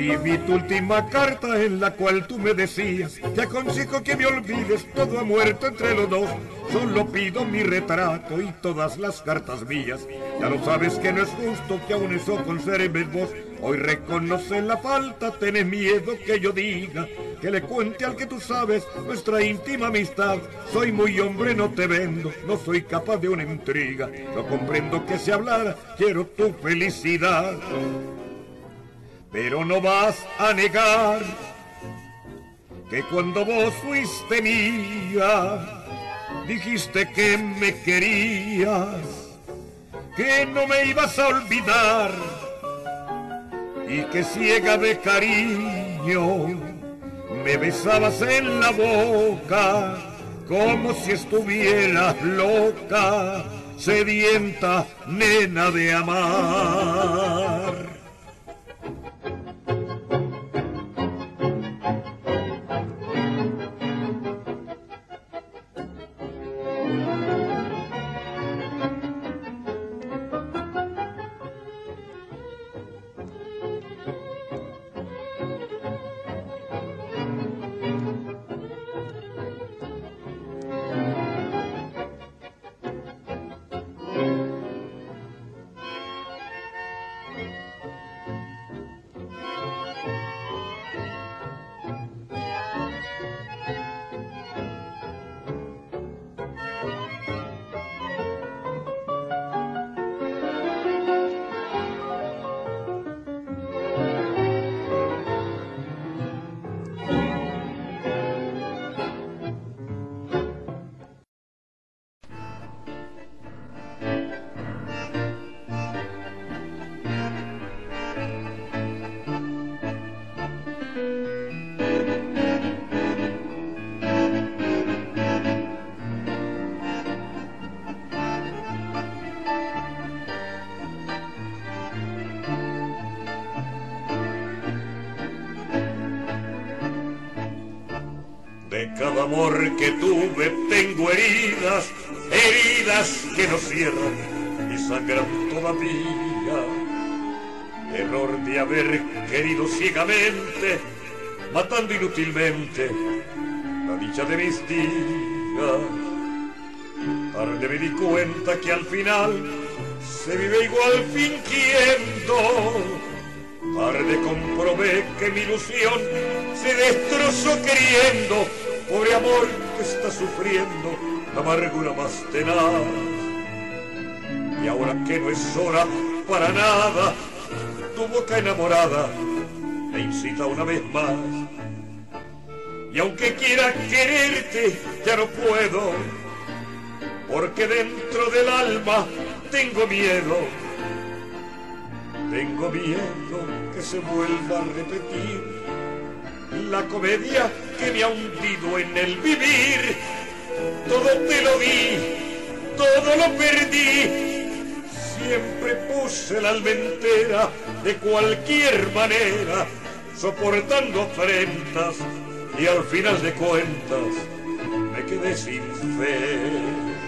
escribí tu última carta en la cual tú me decías: te aconsejo que me olvides, todo ha muerto entre los dos. Solo pido mi retrato y todas las cartas mías. Ya lo sabes que no es justo que aún eso conserves vos. Hoy reconoces la falta, tenés miedo que yo diga, que le cuente al que tú sabes nuestra íntima amistad. Soy muy hombre, no te vendo, no soy capaz de una intriga. No comprendo que se hablara, quiero tu felicidad. Pero no vas a negar que cuando vos fuiste mía, dijiste que me querías, que no me ibas a olvidar, y que ciega de cariño me besabas en la boca como si estuvieras loca, sedienta nena de amar. De cada amor que tuve tengo heridas, heridas que no cierran y sangran todavía. Error de haber querido ciegamente, matando inútilmente la dicha de mis días. Tarde me di cuenta que al final se vive igual fingiendo. Tarde comprobé que mi ilusión se destrozó queriendo. Pobre amor que está sufriendo la amargura más tenaz. Y ahora que no es hora para nada, tu boca enamorada me incita una vez más. Y aunque quiera quererte, ya no puedo, porque dentro del alma tengo miedo. Tengo miedo que se vuelva a repetir la comedia que me ha hundido en el vivir. Todo te lo di, todo lo perdí. Siempre puse la alma entera de cualquier manera, soportando afrentas, y al final de cuentas me quedé sin fe.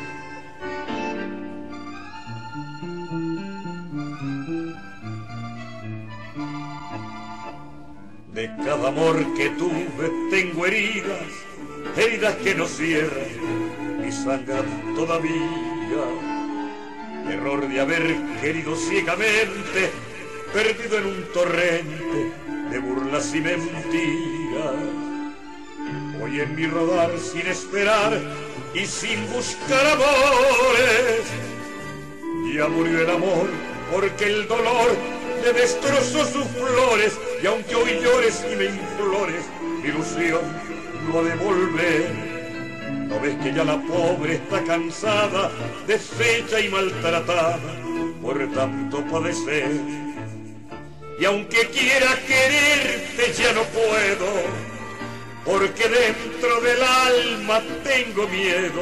De cada amor que tuve tengo heridas, heridas que no cierran y sangran todavía. Error de haber querido ciegamente, perdido en un torrente de burlas y mentiras. Hoy en mi rodar sin esperar y sin buscar amores, ya murió el amor porque el dolor le destrozó sus flores. Y aunque hoy llores y me implores, mi ilusión no ha de volver. ¿No ves que ya la pobre está cansada, deshecha y maltratada por tanto padecer? Y aunque quiera quererte ya no puedo, porque dentro del alma tengo miedo.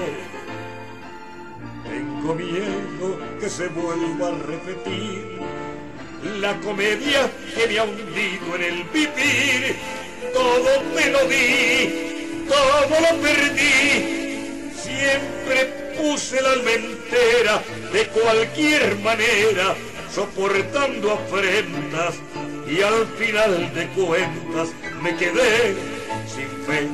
Tengo miedo que se vuelva a repetir la comedia que me ha hundido en el vivir. Todo te lo di, todo lo perdí. Siempre puse la alma entera de cualquier manera, soportando afrentas, y al final de cuentas me quedé sin fe.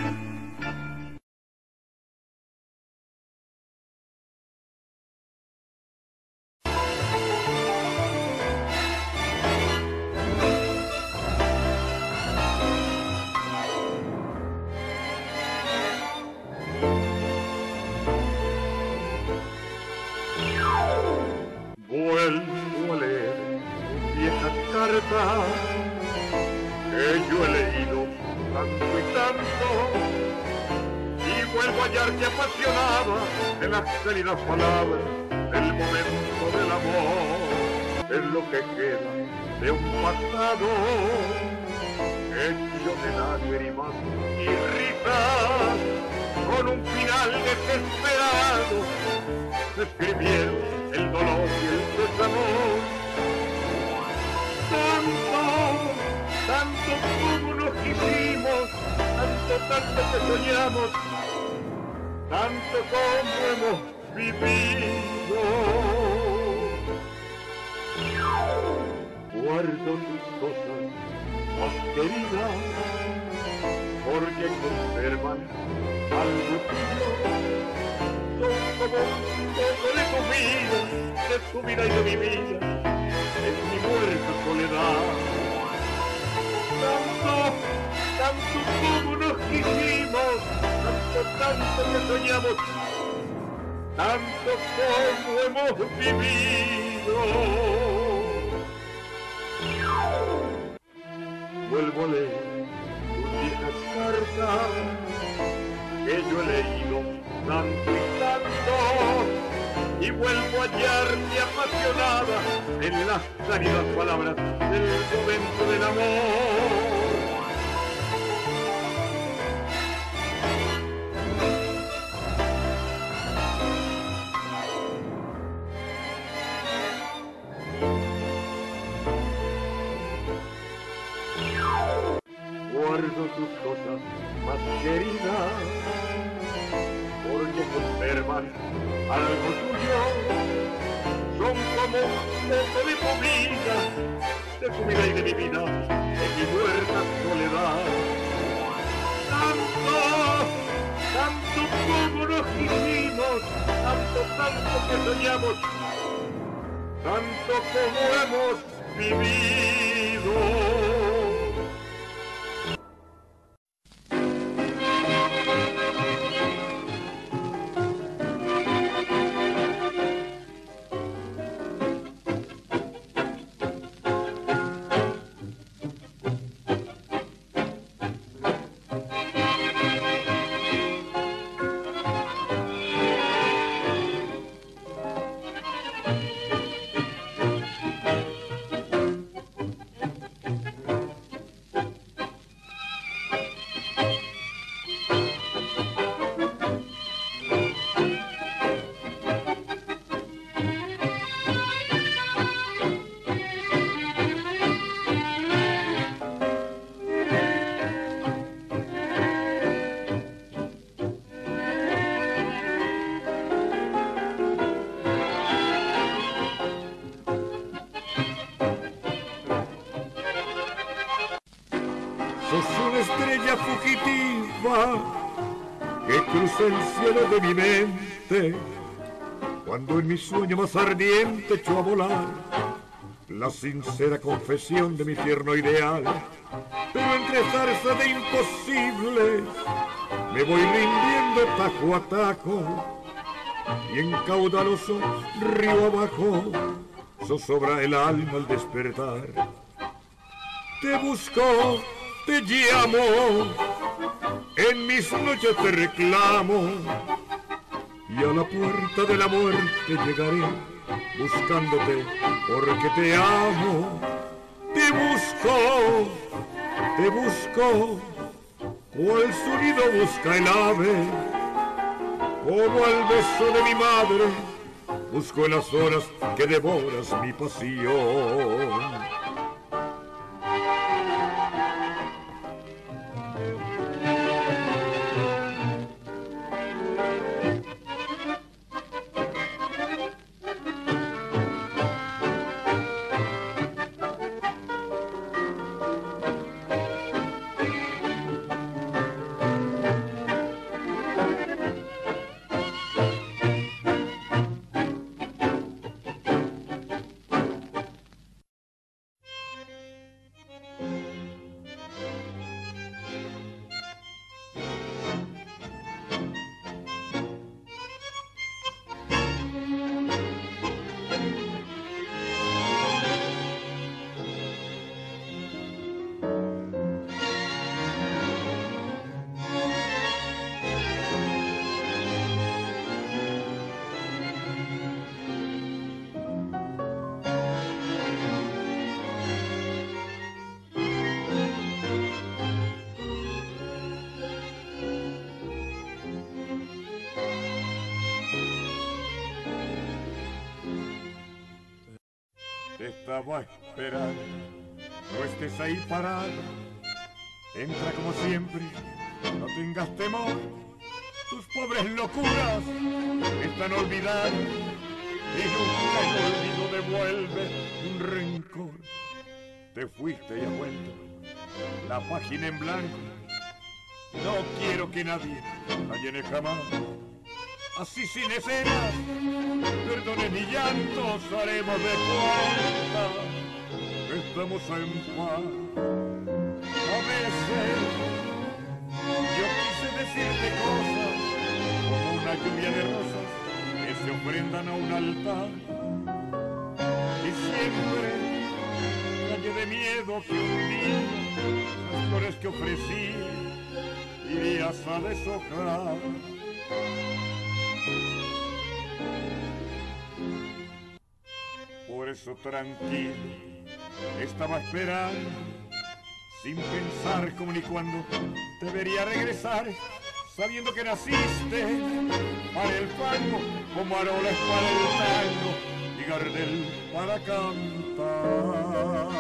Vuelvo a leer viejas cartas que yo he leído tanto y tanto, y vuelvo a hallarte apasionada en las cálidas palabras del momento del amor, en lo que queda de un pasado hecho de lágrimas y risas, con un final desesperado se escribieron el dolor y el desamor. Tanto como nos quisimos, tanto que soñamos, tanto como hemos vivido. Guardo tus cosas más queridas, porque conservan algo tuyo. Son como un poco de tu vida y de mi vida, en mi muerta soledad. Tanto como nos quisimos, tanto que soñamos, tanto como hemos vivido. Vuelvo a leer tus viejas cartas que yo he leído tanto y tanto, y vuelvo a hallarte apasionada en las cálidas palabras del momento del amor. Guardo tus cosas más queridas, porque conservan algo tuyo. Son como un poco de tu vida y de mi vida, en mi muerta soledad. Tanto como nos quisimos, tanto que soñamos, tanto como hemos vivido. Sos una estrella fugitiva que cruza el cielo de mi mente, cuando en mi sueño más ardiente echó a volar la sincera confesión de mi tierno ideal. Pero entre zarza de imposibles me voy rindiendo tajo a tajo, y en caudaloso río abajo zozobra el alma al despertar. Te busco, te llamo, en mis noches te reclamo, y a la puerta de la muerte llegaré, buscándote porque te amo. Te busco, cual sonido busca el ave, como al beso de mi madre, busco en las horas que devoras mi pasión. estaba esperando. No estés ahí parado. Entra como siempre, no tengas temor. Tus pobres locuras están olvidadas y nunca el olvido devuelve un rencor. Te fuiste y has vuelto, la página en blanco. No quiero que nadie la llene jamás. Así sin escenas, perdones ni llantos, haremos de cuenta estamos en paz. A veces yo quise decirte cosas como una lluvia de rosas que se ofrendan a un altar. Y siempre callé de miedo que un día las flores que ofrecí irías a deshojar. Por eso tranquilo estaba esperando, sin pensar cómo ni cuándo debería regresar, sabiendo que naciste para el fango, como Arola es para el tango y Gardel para cantar.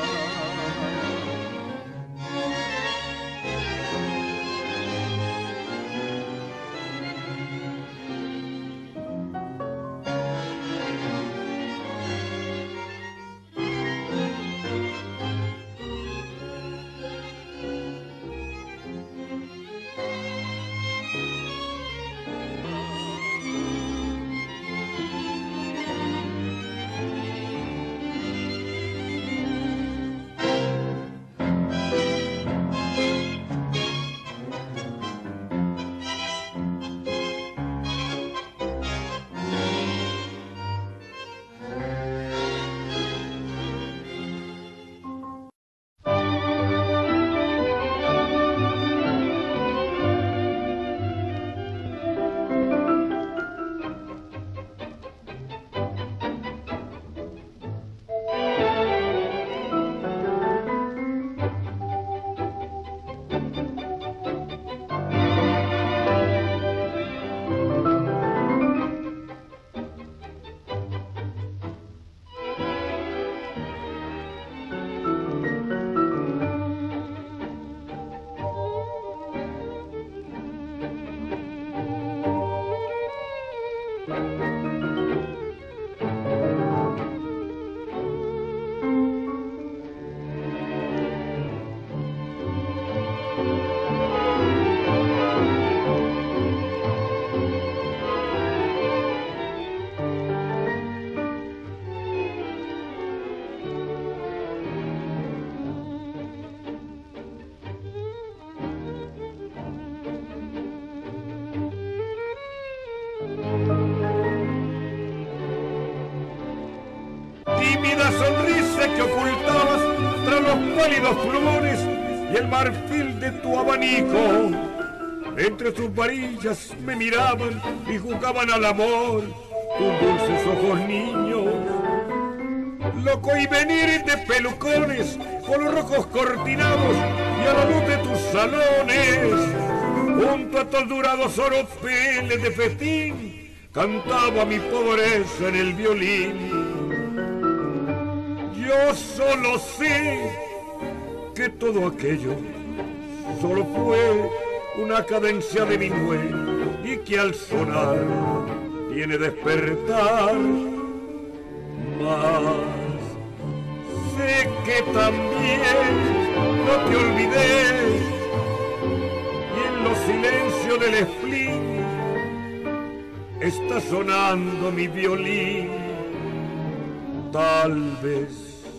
Tímida sonrisa que ocultabas tras los pálidos plumones y el marfil de tu abanico. Entre sus varillas me miraban y jugaban al amor tus dulces ojos niños. Loco y venir de pelucones con los rojos cortinados y a la luz de tus salones, junto a tus durados oropeles de festín, cantaba mi pobreza en el violín. Yo solo sé que todo aquello solo fue una cadencia de minué y que al sonar tiene despertar. Mas sé que también no te olvidé y en los silencios del spleen está sonando mi violín, tal vez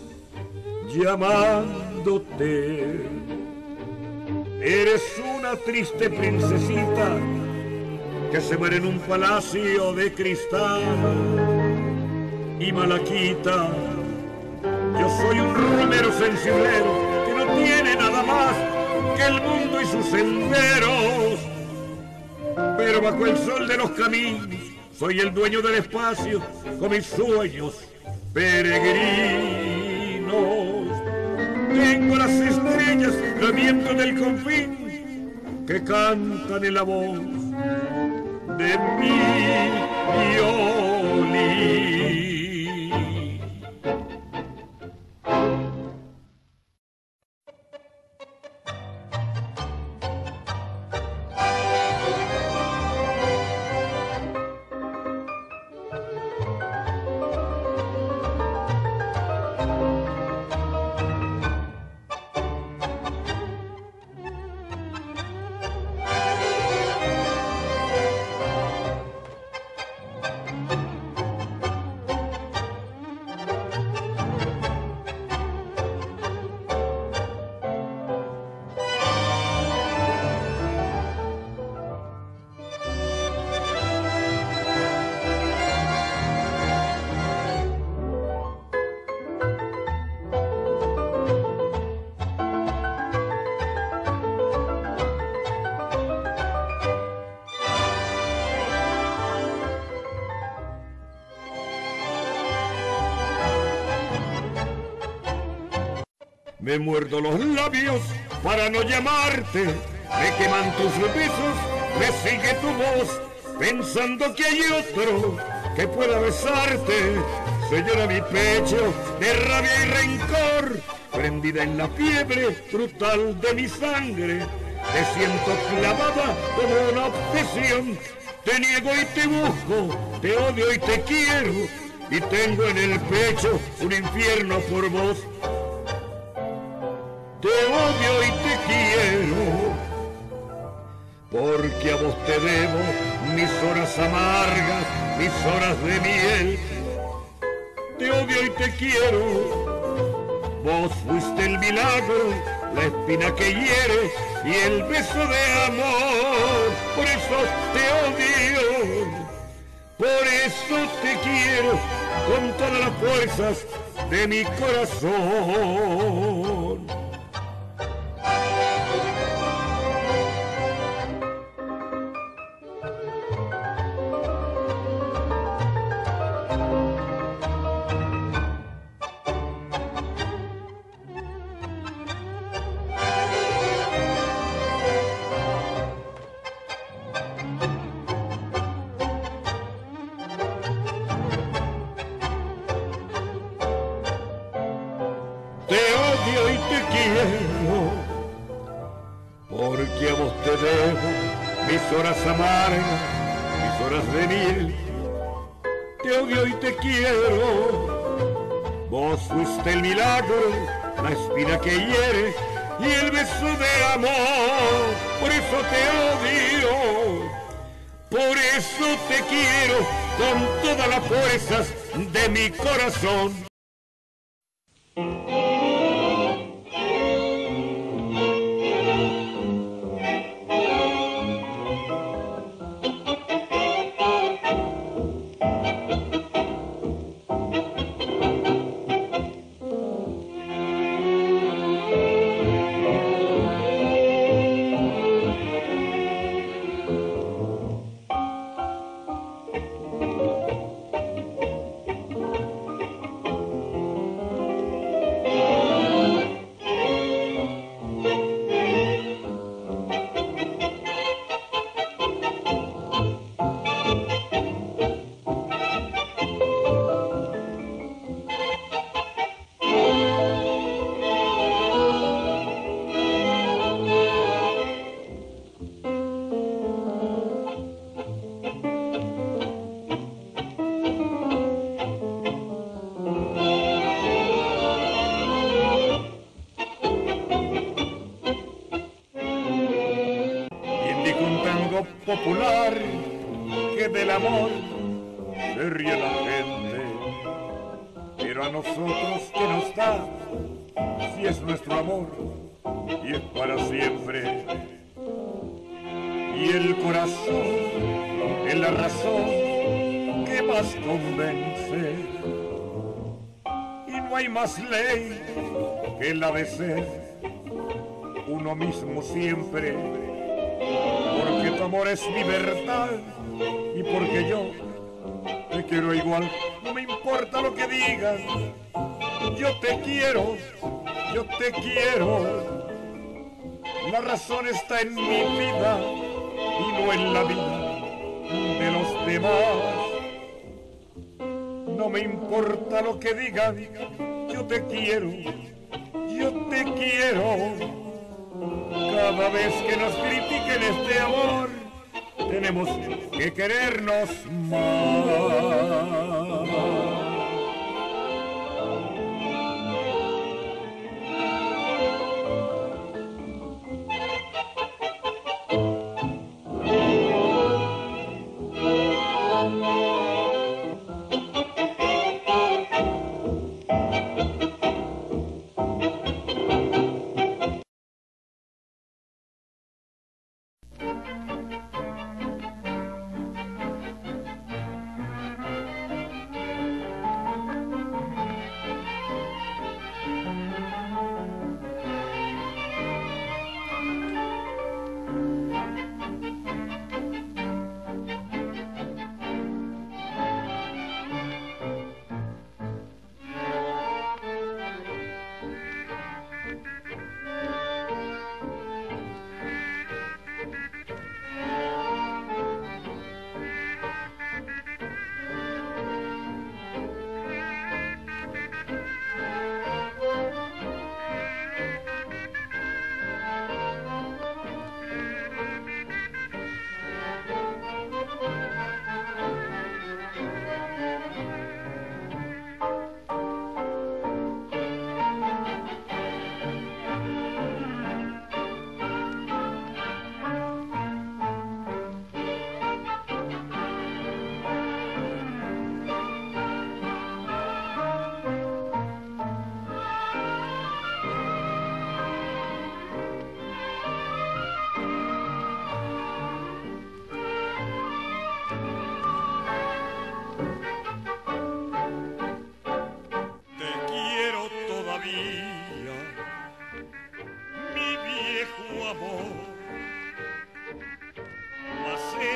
llamándote. Eres una triste princesita que se muere en un palacio de cristal. Y malaquita, yo soy un romero sensiblero que no tiene nada más que el mundo y sus senderos. Pero bajo el sol de los caminos soy el dueño del espacio con mis sueños peregrinos. Tengo las estrellas viento del confín que cantan en la voz de mi violín. Me muerdo los labios para no llamarte, me queman tus besos, me sigue tu voz, pensando que hay otro que pueda besarte. Se llena mi pecho de rabia y rencor, prendida en la fiebre brutal de mi sangre. Te siento clavada como una obsesión, te niego y te busco, te odio y te quiero, y tengo en el pecho un infierno por vos. Te odio y te quiero, porque a vos te debo mis horas amargas, mis horas de miel. Te odio y te quiero, vos fuiste el milagro, la espina que hiere y el beso de amor. Por eso te odio, por eso te quiero, con todas las fuerzas de mi corazón. Porque a vos te debo mis horas amargas, mis horas de miel. Te odio y te quiero, vos fuiste el milagro, la espina que hiere y el beso de amor. Por eso te odio, por eso te quiero, con todas las fuerzas de mi corazón. Popular que del amor se ríe la gente, pero a nosotros ¿qué nos da si es nuestro amor y es para siempre? Y el corazón es la razón que más convence, y no hay más ley que la de ser uno mismo siempre. Porque tu amor es mi verdad y porque yo te quiero igual. No me importa lo que digas, yo te quiero, yo te quiero. La razón está en mi vida y no en la vida de los demás. No me importa lo que digan, yo te quiero, yo te quiero. Cada vez que nos critiquen este amor, tenemos que querernos más.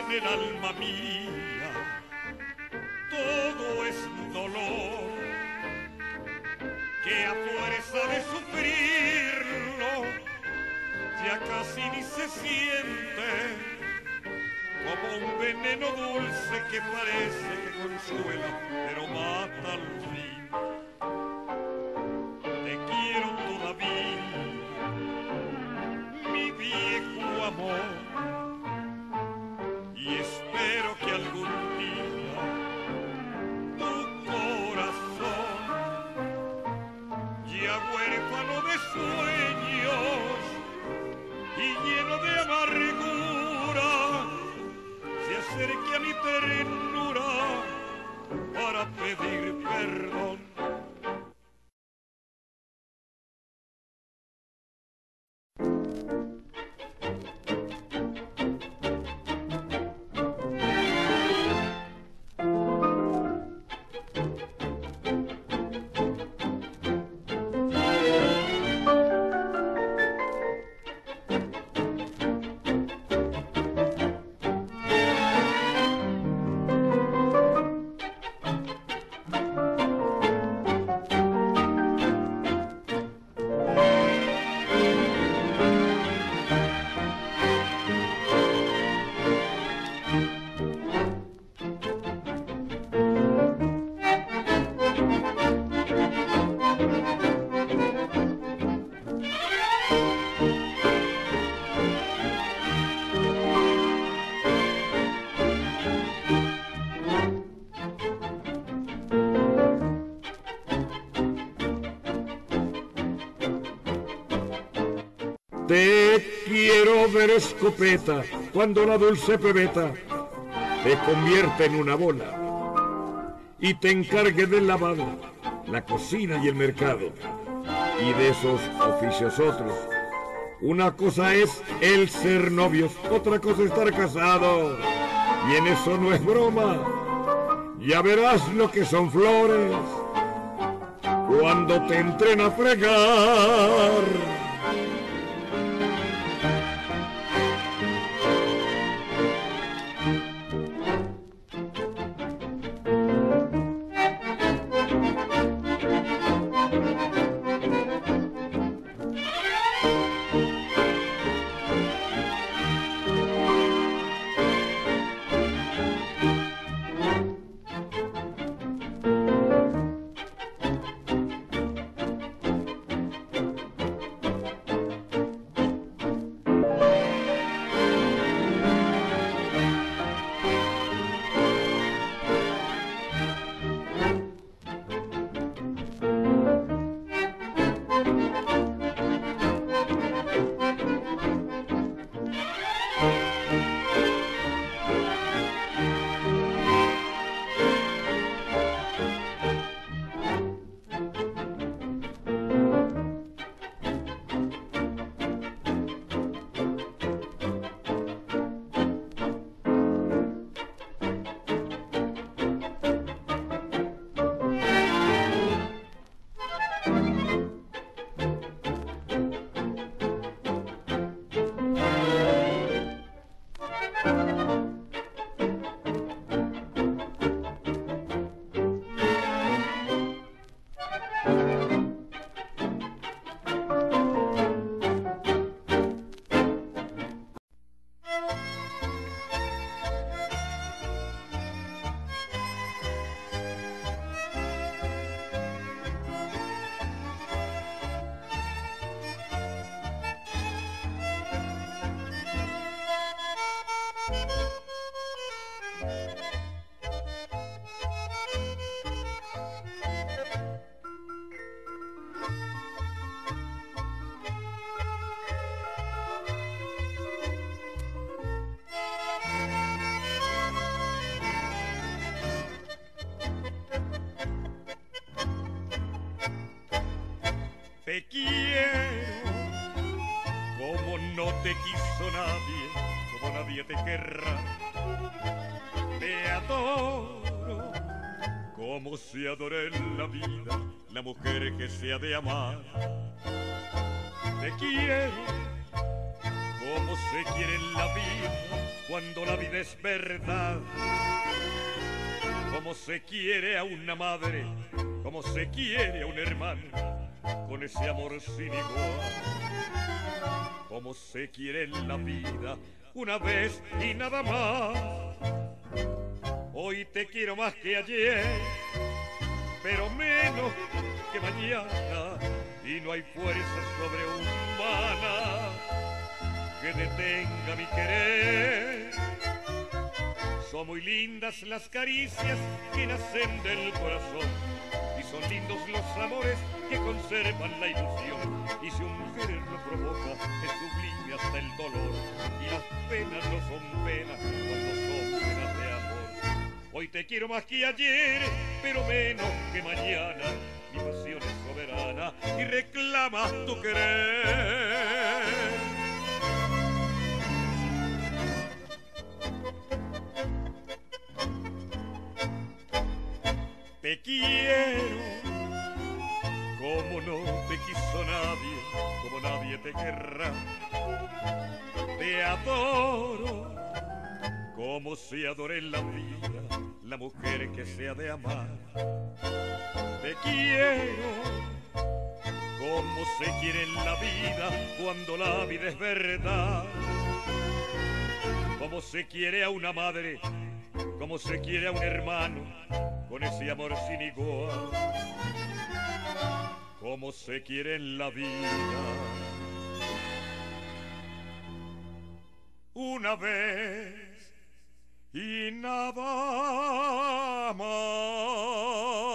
en el alma mía, todo es dolor, que a fuerza de sufrirlo ya casi ni se siente, como un veneno dulce que parece que consuela, pero mata al fin. Te quiero todavía, mi viejo amor, y espero que algún día tu corazón, ya huérfano de sueños y lleno de amargura, se acerque a mi ternura para pedir perdón. Te quiero ver escopeta cuando la dulce pebeta te convierte en una bola y te encargue del lavado, la cocina y el mercado y de esos oficios otros. Una cosa es el ser novios, otra cosa estar casado, y en eso no es broma. Ya verás lo que son flores cuando te entren a fregar. Te quiero como no te quiso nadie, como nadie te querrá. Te adoro como se adora en la vida la mujer que se ha de amar. Te quiero como se quiere en la vida cuando la vida es verdad. Como se quiere a una madre, como se quiere a un hermano, con ese amor sin igual. Como se quiere en la vida, una vez y nada más. Hoy te quiero más que ayer, pero menos que mañana, y no hay fuerza sobrehumana que detenga mi querer. Son muy lindas las caricias que nacen del corazón, y son lindos los amores que conservan la ilusión. Y si un querer lo provoca, es sublime hasta el dolor, y las penas no son penas cuando son penas de amor. Hoy te quiero más que ayer, pero menos que mañana. Mi pasión es soberana y reclama tu querer. Te quiero como no te quiso nadie, como nadie te querrá. Te adoro como se adora en la vida la mujer que se ha de amar. Te quiero como se quiere en la vida cuando la vida es verdad. Como se quiere a una madre, como se quiere a un hermano, con ese amor sin igual. Como se quiere en la vida, una vez y nada más.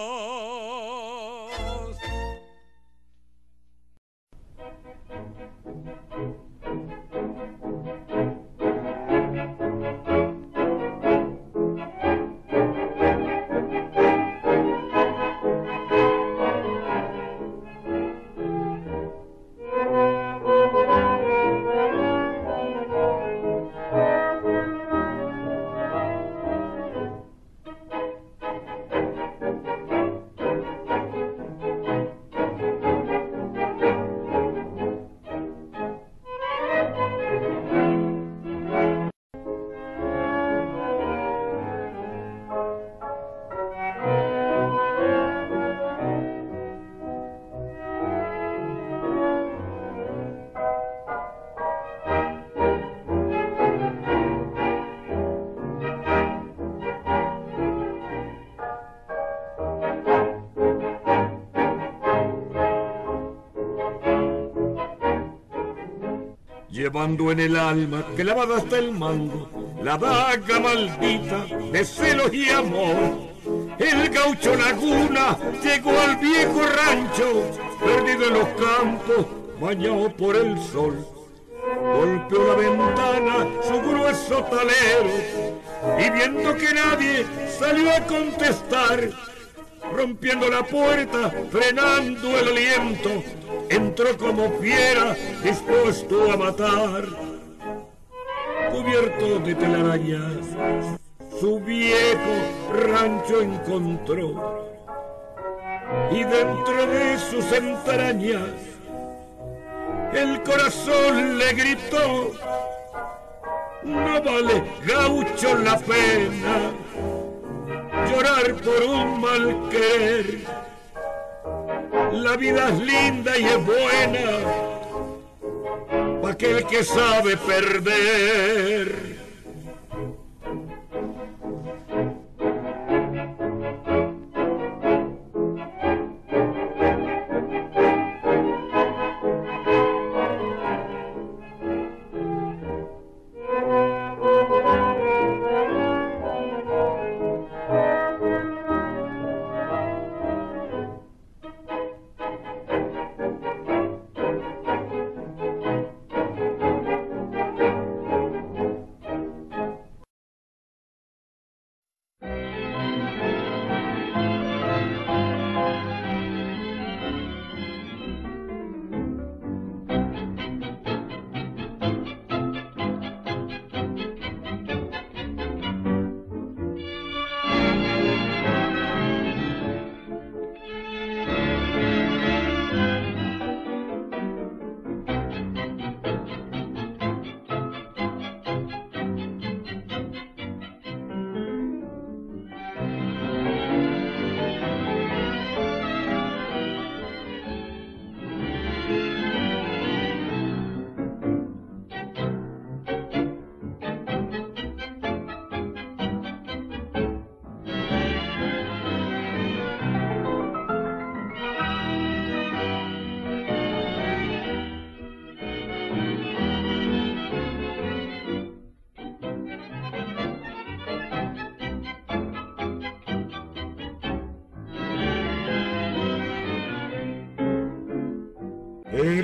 Llevando en el alma, clavada hasta el mango, la daga maldita de celos y amor. El gaucho Laguna llegó al viejo rancho, perdido en los campos, bañado por el sol. Golpeó la ventana su grueso talero, y viendo que nadie salió a contestar, rompiendo la puerta, frenando el aliento, entró como fiera, dispuesto a matar. Cubierto de telarañas, su viejo rancho encontró, y dentro de sus entrañas el corazón le gritó: no vale, gaucho, la pena llorar por un mal querer. La vida es linda y es buena pa' aquel que sabe perder.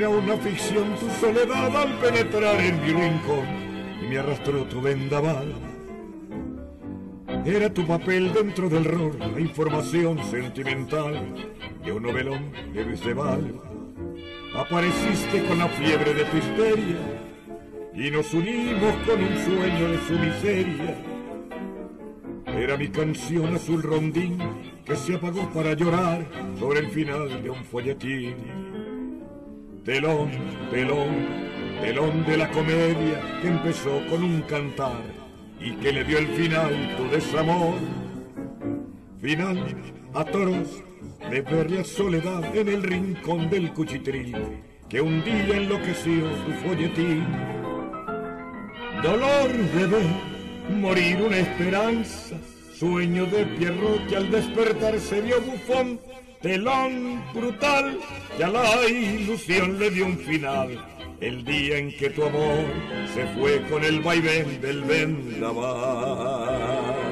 Era una ficción tu soledad al penetrar en mi rincón y me arrastró tu vendaval. Era tu papel dentro del rol, la información sentimental de un novelón de Luis de Val. Apareciste con la fiebre de tu histeria y nos unimos con un sueño de su miseria. Era mi canción azul rondín que se apagó para llorar sobre el final de un folletín. Telón, telón, telón de la comedia que empezó con un cantar y que le dio el final tu desamor. Final a toros de ver la soledad en el rincón del cuchitril que un día enloqueció tu folletín. Dolor de ver morir una esperanza, sueño de Pierrot que al despertar se vio bufón, telón brutal que a la ilusión le dio un final, el día en que tu amor se fue con el vaivén del vendaval.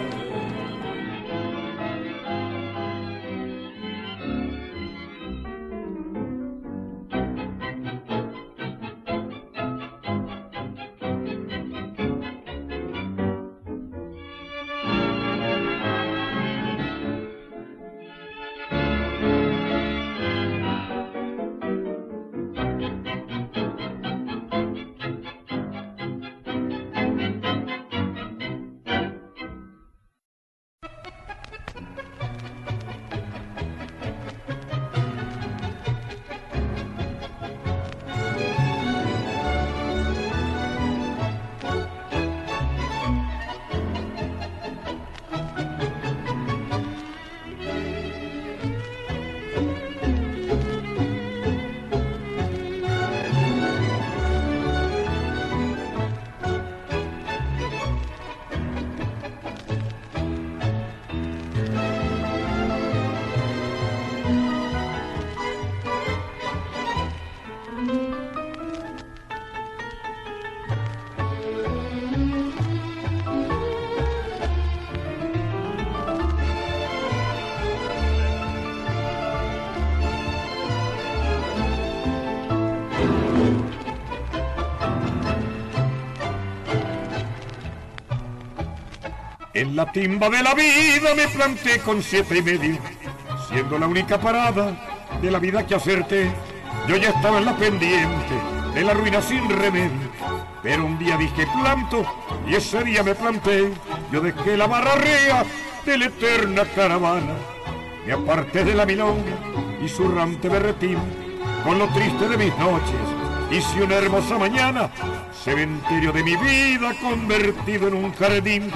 En la timba de la vida me planté con 7:30, siendo la única parada de la vida que acerté. Yo ya estaba en la pendiente de la ruina sin remedio, pero un día dije planto y ese día me planté. Yo dejé la barra rea de la eterna caravana, me aparté de la milonga y su rante berretín, con lo triste de mis noches hice una hermosa mañana, cementerio de mi vida convertido en un jardín.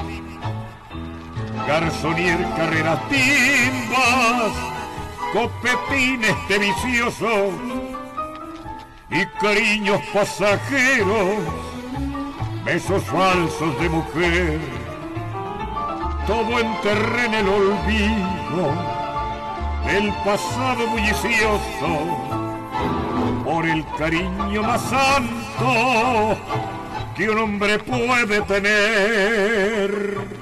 Garzonier, carreras, timbas, copetines de viciosos y cariños pasajeros, besos falsos de mujer, todo enterré en el olvido del pasado bullicioso, por el cariño más santo que un hombre puede tener.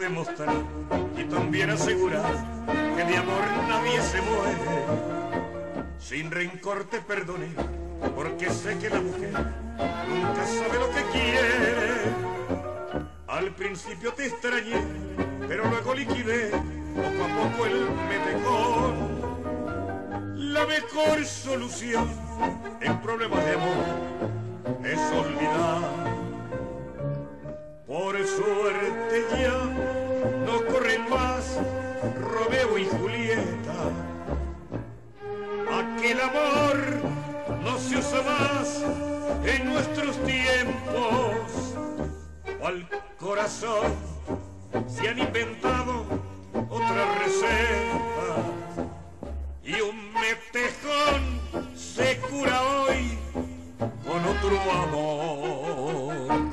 demostrar y también asegurar que de amor nadie se muere. Sin rencor te perdoné, porque sé que la mujer nunca sabe lo que quiere. Al principio te extrañé, pero luego liquidé poco a poco el metejón. La mejor solución en problemas de amor es olvidar. Por suerte ya no corren más Romeo y Julieta. Aquel amor no se usa más en nuestros tiempos. Al corazón se han inventado otras recetas y un metejón se cura hoy con otro amor.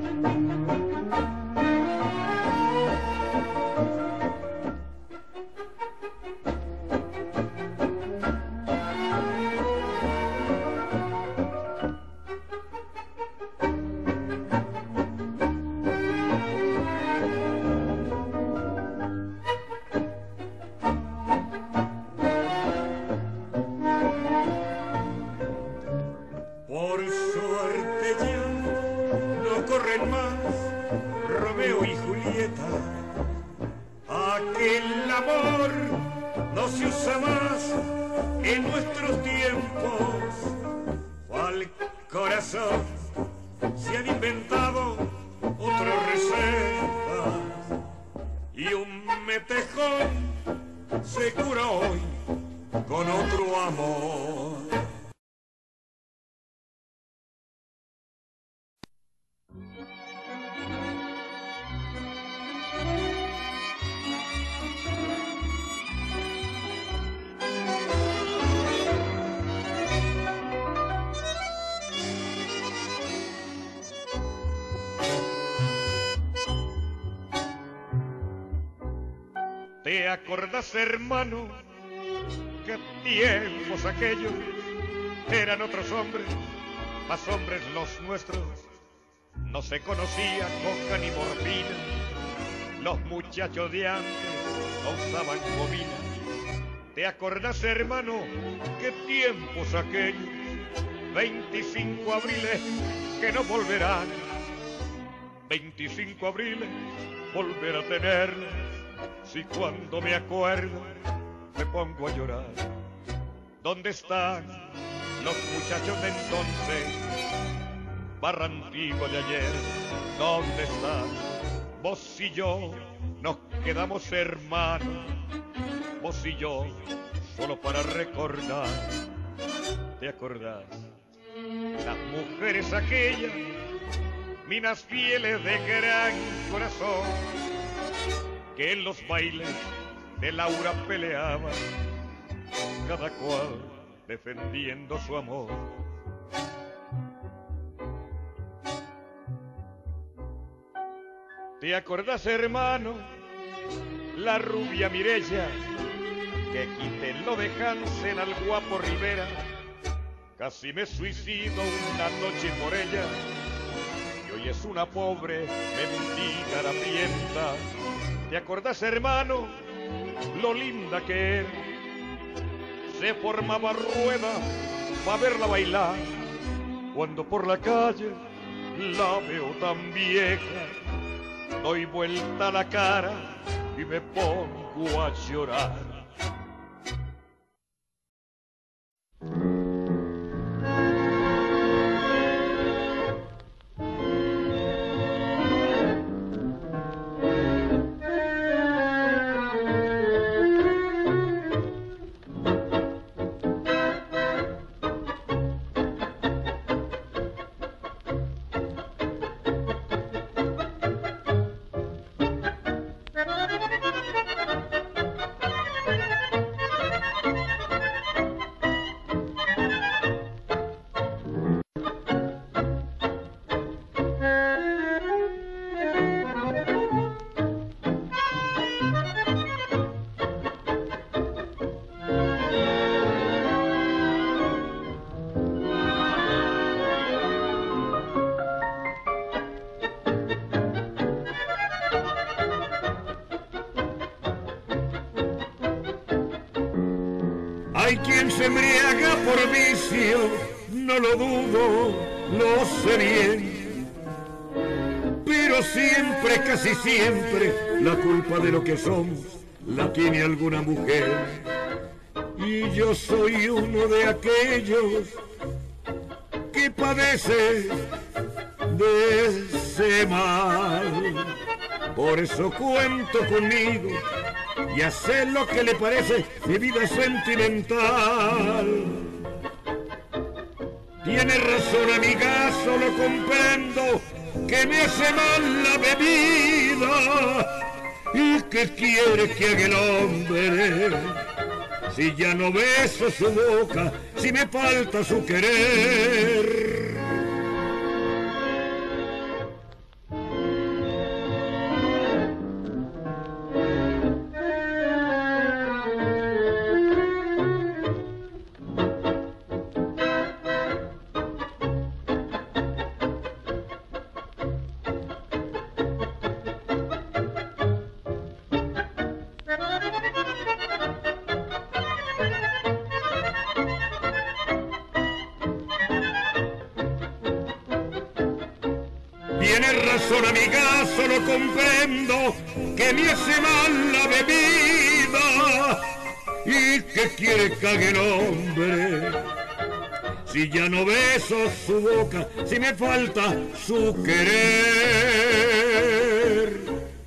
Aquel amor no se usa más en nuestros tiempos. Al corazón se han inventado otras recetas y un metejón se cura hoy con otro amor. ¿Te acordás, hermano, que tiempos aquellos eran otros hombres, más hombres los nuestros? No se conocía coca ni morfina, los muchachos de antes no usaban comida. ¿Te acordás, hermano, que tiempos aquellos, 25 abriles que no volverán, 25 abriles volver a tenerlos? Si cuando me acuerdo me pongo a llorar. ¿Dónde están los muchachos de entonces? Barra antigua de ayer, ¿dónde están? Vos y yo nos quedamos hermanos, vos y yo solo para recordar. ¿Te acordás? Las mujeres aquellas, minas fieles de gran corazón, que en los bailes de Laura peleaban, cada cual defendiendo su amor. ¿Te acordás, hermano, la rubia Mirella, que quité lo de Hansen al guapo Rivera? Casi me suicido una noche por ella, y hoy es una pobre mendiga harapienta. ¿Te acordás, hermano, lo linda que era? Se formaba rueda para verla bailar. Cuando por la calle la veo tan vieja, doy vuelta a la cara y me pongo a llorar. Hay quien se embriaga por vicio, no lo dudo, lo sé bien. Pero siempre, casi siempre, la culpa de lo que somos la tiene alguna mujer. Y yo soy uno de aquellos que padece de ese mal. Por eso cuento conmigo y hacer lo que le parece mi vida sentimental. Tiene razón, amiga, solo comprendo que me hace mal la bebida. ¿Y qué quiere que haga el hombre si ya no beso su boca, si me falta su querer? Tienes razón, amiga, solo comprendo que me hace mal la bebida. ¿Y qué quiere que haga el hombre si ya no beso su boca, si me falta su querer?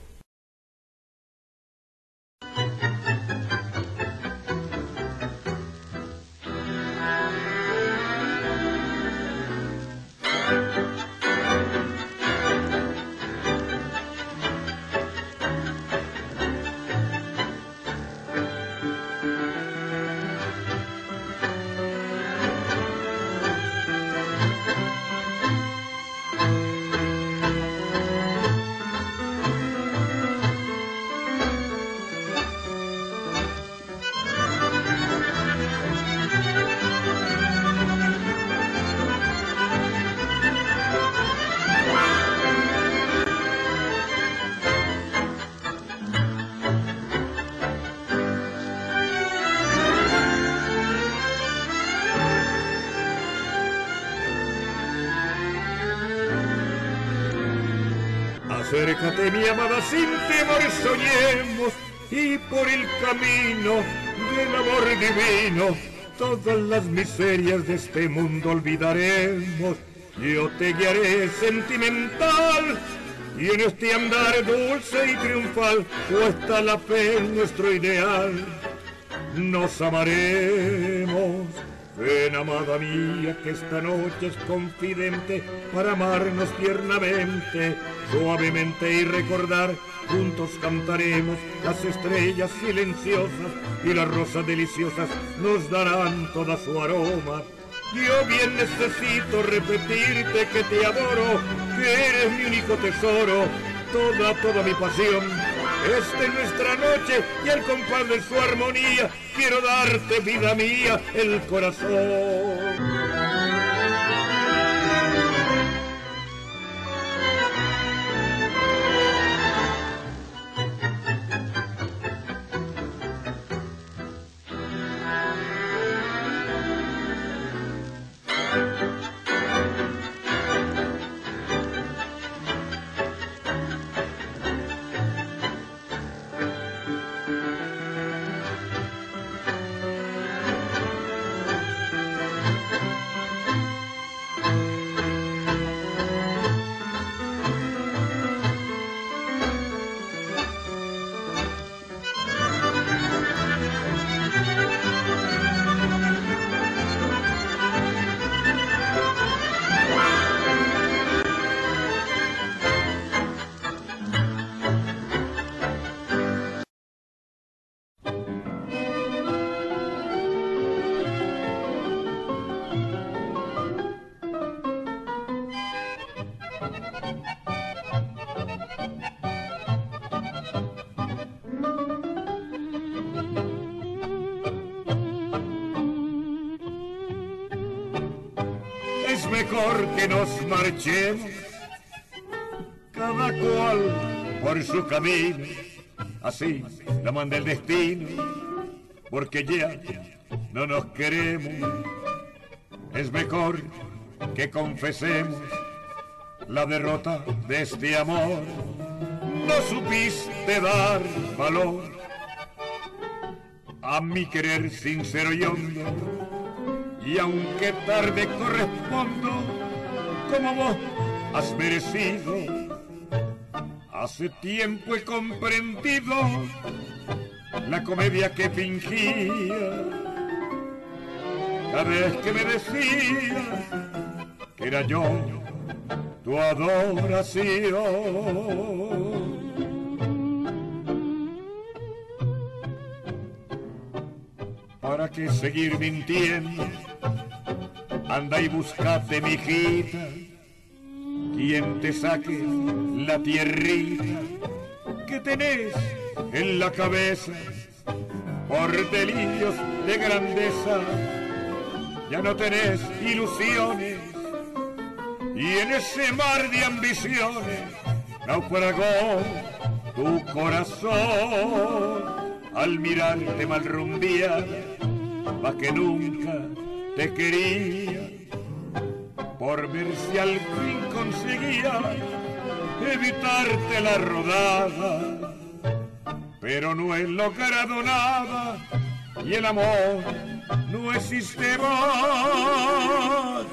Acércate, mi amada, sin temor soñemos, y por el camino del amor divino todas las miserias de este mundo olvidaremos. Yo te guiaré sentimental, y en este andar dulce y triunfal, puesta la fe en nuestro ideal, nos amaremos. Ven, amada mía, que esta noche es confidente para amarnos tiernamente, suavemente, y recordar. Juntos cantaremos las estrellas silenciosas, y las rosas deliciosas nos darán toda su aroma. Yo bien necesito repetirte que te adoro, que eres mi único tesoro, toda mi pasión. Esta es nuestra noche y al compás de su armonía quiero darte, vida mía, el corazón. Es mejor que nos marchemos, cada cual por su camino, así la manda el destino, porque ya no nos queremos. Es mejor que confesemos la derrota de este amor. No supiste dar valor a mi querer sincero y hondo, y aunque tarde correspondo como vos has merecido. Hace tiempo he comprendido la comedia que fingía cada vez que me decías que era yo tu adoración. ¿Para qué seguir mintiendo? Anda y buscate, mijita, quien te saque la tierrita que tenés en la cabeza por delirios de grandeza. Ya no tenés ilusiones y en ese mar de ambiciones naufragó tu corazón al mirarte mal rumbiada, más que nunca te quería, por ver si al fin conseguía evitarte la rodada, pero no he logrado nada y el amor no existe más.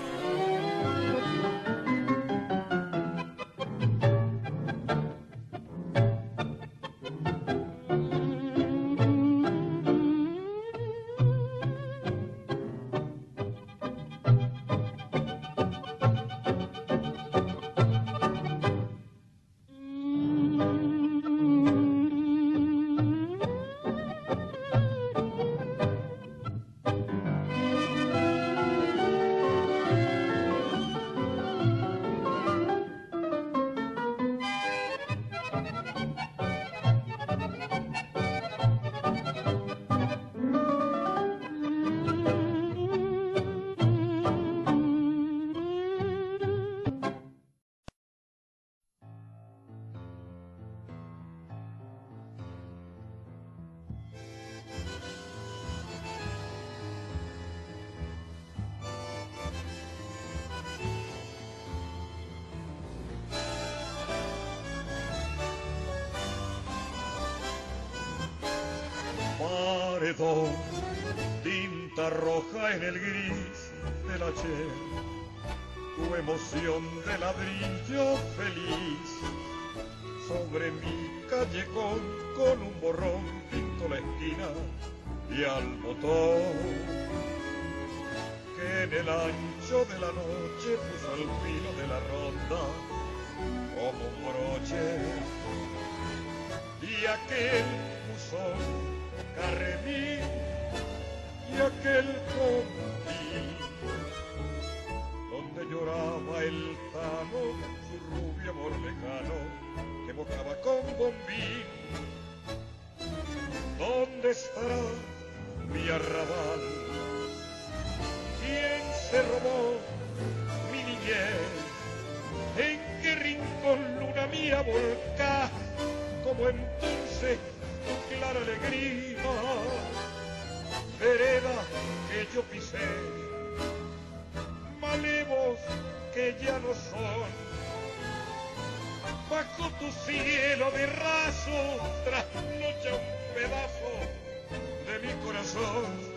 Paredón, tinta roja en el gris del ayer, tu emoción de ladrillo feliz. Sobre mi callejón con un borrón pinto la esquina y al botón que en el ancho de la noche puso al filo de la ronda como un broche, y aquel buzón carremín y aquel confín donde lloraba el tano su rubio amor lejano que evocaba con bombín. ¿Dónde estará mi arrabal? ¿Quién se robó mi niñez? ¿En qué rincón luna mía volcá como entonces tu clara alegría? Vereda que yo pisé, malevos que ya no son, bajo tu cielo de raso trasnocha un pedazo de mi corazón.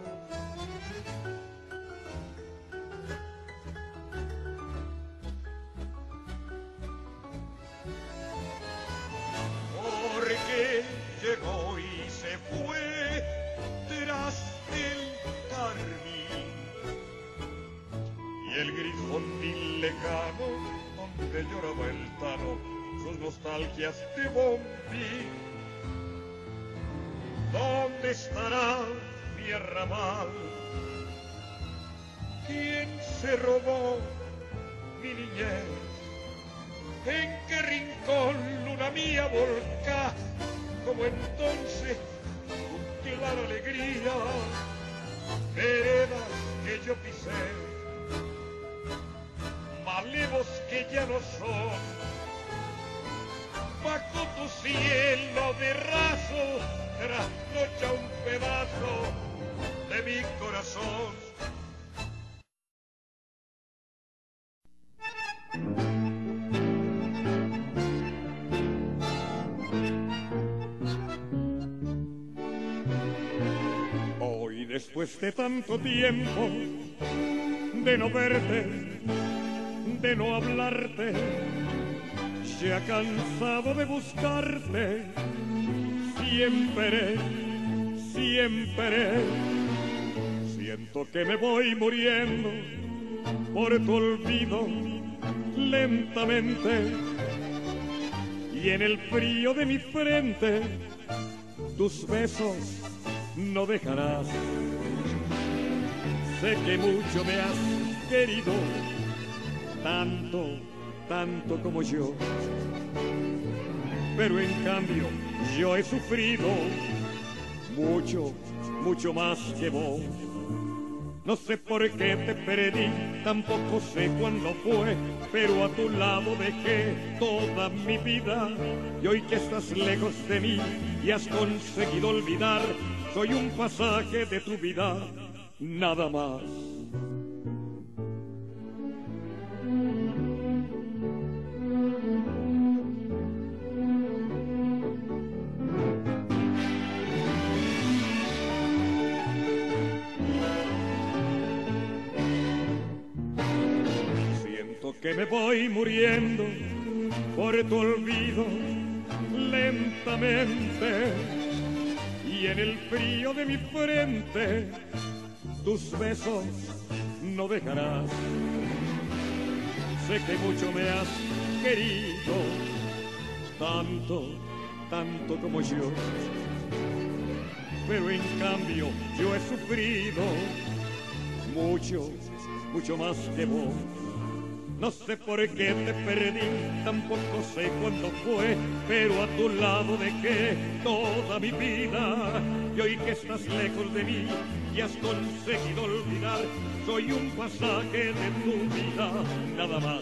Porque llegó y se fue tras el carmín y el gris fondil lejano donde lloraba el tano sus nostalgias de bombín. ¿Dónde estará mi arrabal? ¿Quién se robó mi niñez? ¿En qué rincón luna mía volcá como entonces tu clara alegría? Veredas que yo pisé, malevos que ya no son, bajo tu cielo de raso trasnocha un pedazo de mi corazón. Hoy, después de tanto tiempo de no verte, de no hablarte, ya cansado de buscarte, siempre, siempre, siento que me voy muriendo por tu olvido lentamente, y en el frío de mi frente tus besos no dejarás. Sé que mucho me has querido, tanto, tanto como yo, pero en cambio yo he sufrido mucho, mucho más que vos. No sé por qué te perdí, tampoco sé cuándo fue, pero a tu lado dejé toda mi vida. Y hoy que estás lejos de mí y has conseguido olvidar, soy un pasaje de tu vida, nada más. Que me voy muriendo por tu olvido lentamente, y en el frío de mi frente tus besos no dejarás. Sé que mucho me has querido, tanto, tanto como yo, pero en cambio yo he sufrido mucho, mucho más que vos. No sé por qué te perdí, tampoco sé cuándo fue, pero a tu lado dejé toda mi vida. Y hoy que estás lejos de mí y has conseguido olvidar, soy un pasaje de tu vida, nada más.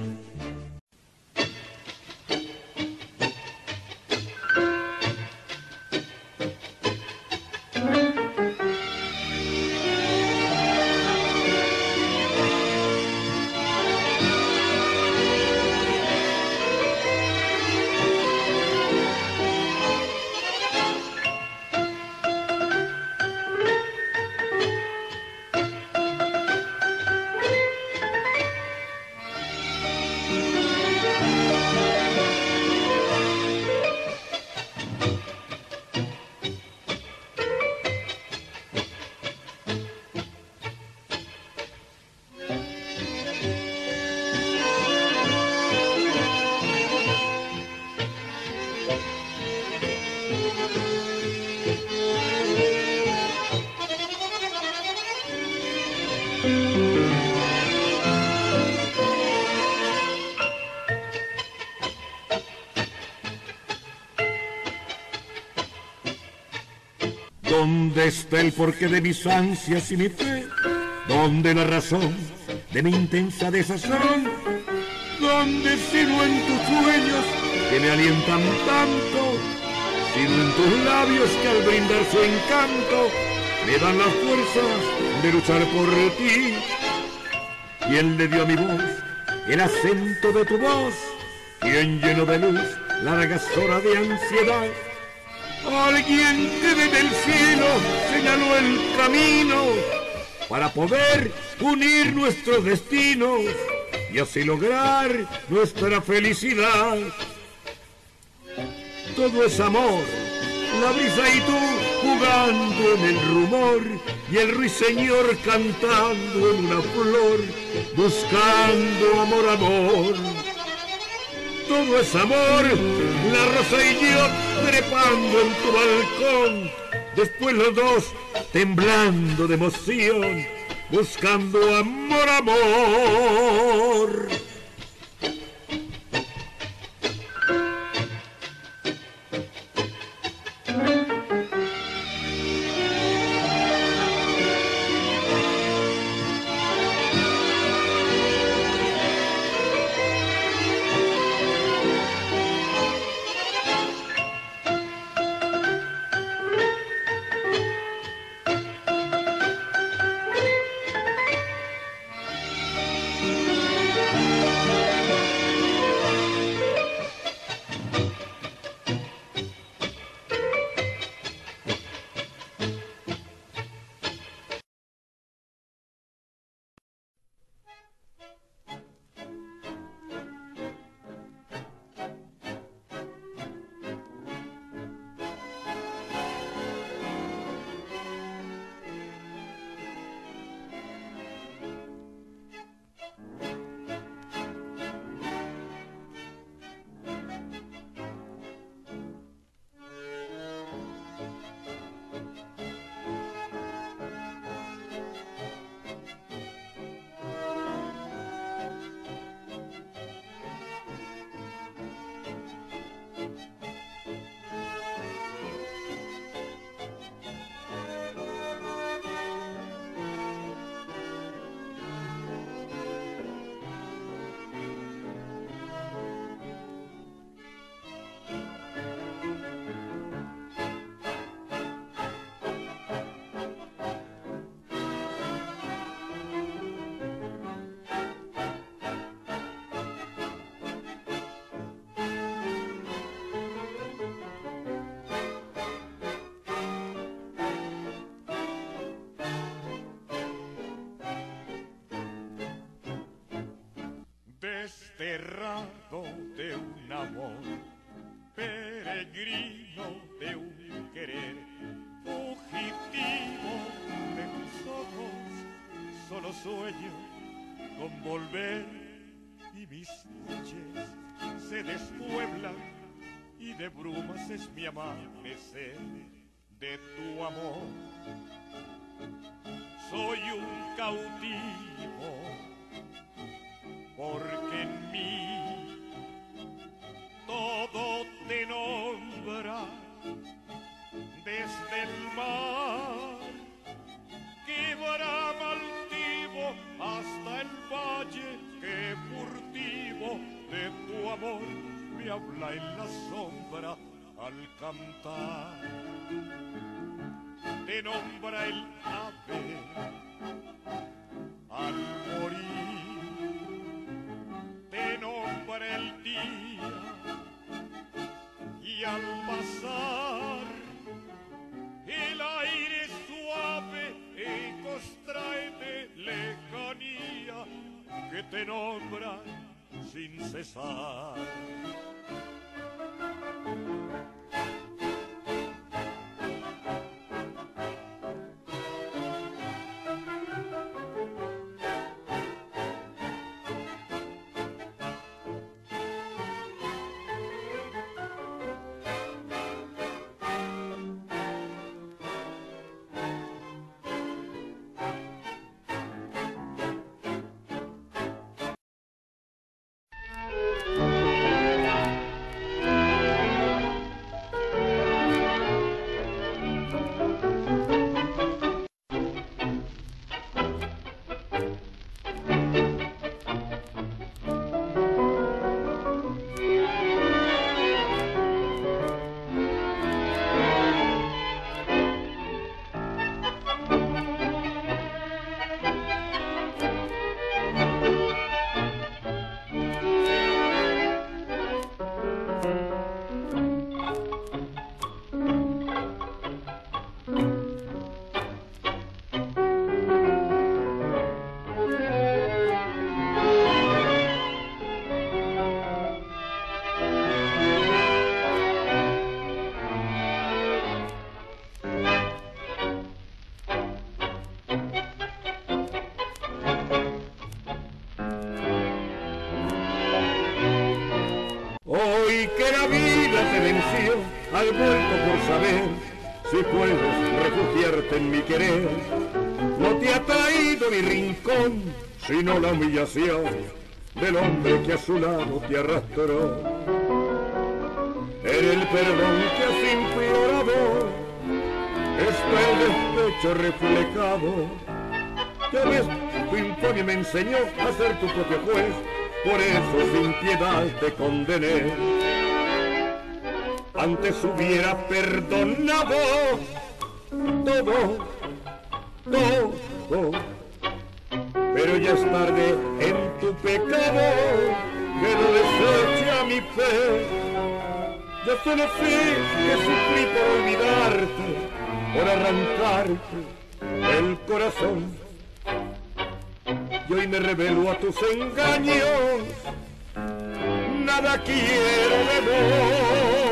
¿Dónde está el porqué de mis ansias y mi fe? ¿Dónde la razón de mi intensa desazón? ¿Dónde sino en tus sueños que me alientan tanto? Sino en tus labios que al brindar su encanto me dan las fuerzas de luchar por ti. ¿Quién le dio a mi voz el acento de tu voz? ¿Quién llenó de luz largas horas de ansiedad? Alguien que desde el cielo señaló el camino para poder unir nuestros destinos y así lograr nuestra felicidad. Todo es amor, la brisa y tú jugando en el rumor y el ruiseñor cantando en una flor, buscando amor, amor. Todo es amor, la rosa y yo trepando en tu balcón, después los dos temblando de emoción, buscando amor, amor. amor, peregrino de un querer, fugitivo de tus ojos, solo sueño con volver y mis noches se despueblan y de brumas es mi amanecer de tu amor. Soy un cautivo porque en mí todo te nombra, desde el mar que brama altivo hasta el valle que furtivo de tu amor me habla en la sombra al cantar. Te nombra el ave al morir, te nombra el día y al pasar el aire suave ecos trae de lejanía que te nombra sin cesar. Hoy que la vida te venció, has vuelto por saber si puedes refugiarte en mi querer. No te ha traído mi rincón, sino la humillación del hombre que a su lado te arrastró. En el perdón que has implorado está el despecho reflejado. Ya ves, tu infamia me enseñó a ser tu propio juez, por eso sin piedad te condené. Antes hubiera perdonado todo, pero ya es tarde en tu pecado, que no desecha mi fe. Yo solo sé que sufrí por olvidarte, por arrancarte el corazón. Y hoy me revelo a tus engaños, nada quiero de vos.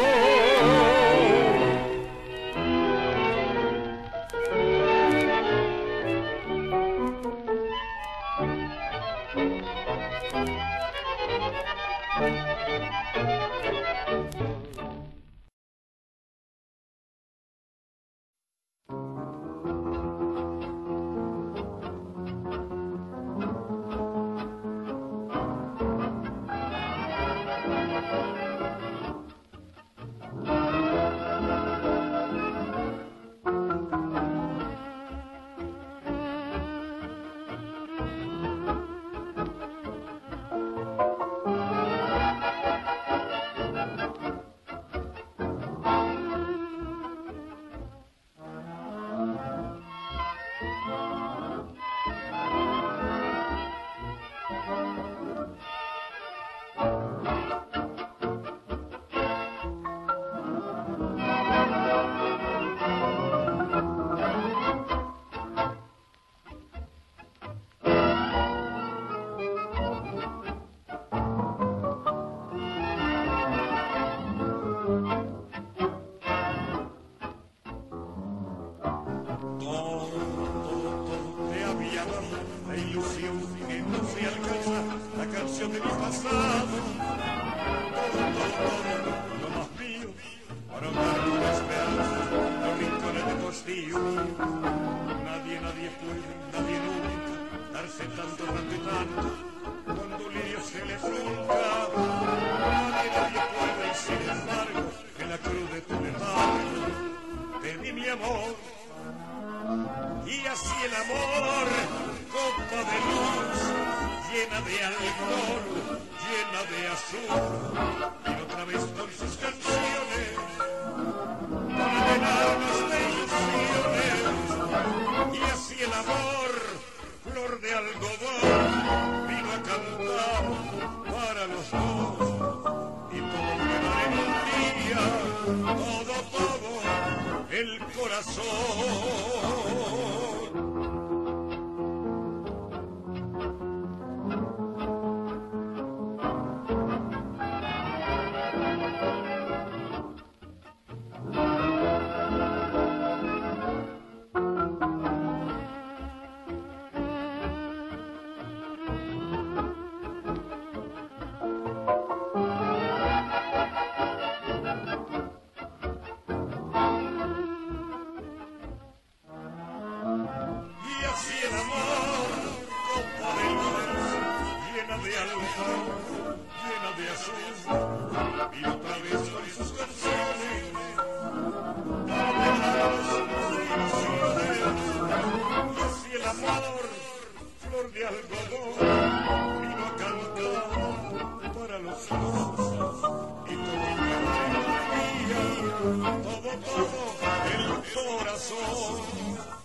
de mi pasado, todo lo más mío, para dar una esperanza, los rincones de postillo. Nadie puede, nadie nunca, darse tanto, cuando un lirio se le trunca. Nadie puede, y sin embargo, en la cruz de tu hermano, te di mi amor. Y así el amor, copa de luz, llena de alcohol, llena de azul, y otra vez con sus canciones, para llenarnos de ilusiones. Y así el amor, flor de algodón, vino a cantar para los dos, y todo queda en un día, todo, el corazón. Llena de azul, y otra vez con sus canciones, y así el amor, flor de algodón, vino a cantar para los dos, y todo el corazón.